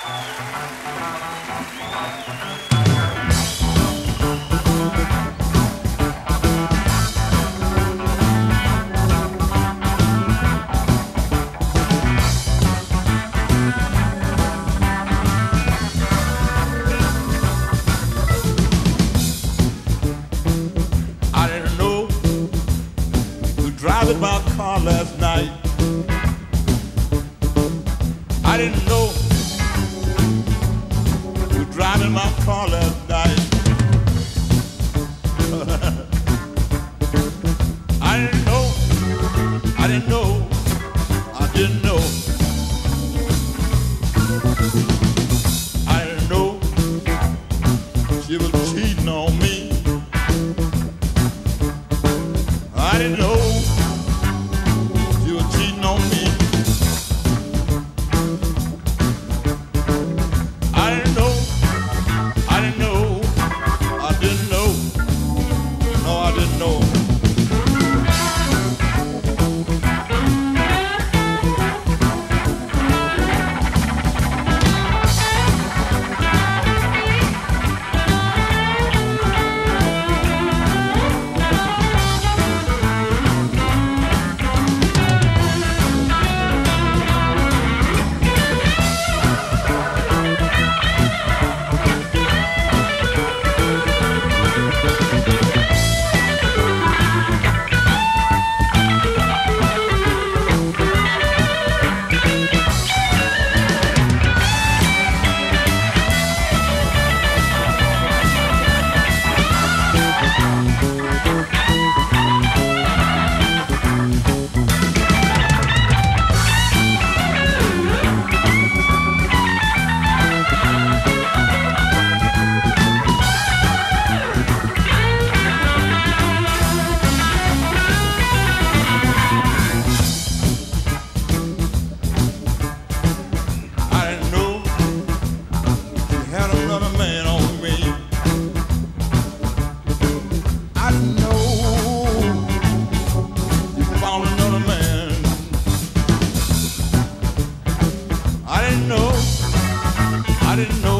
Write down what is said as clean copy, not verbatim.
Driving my car last night, I didn't know you were driving my car last night. I didn't know, I didn't know, I didn't know. I didn't know she was cheating on me. I didn't know you were cheating on me. I didn't know, I didn't know, I didn't know, no, I didn't know. I didn't know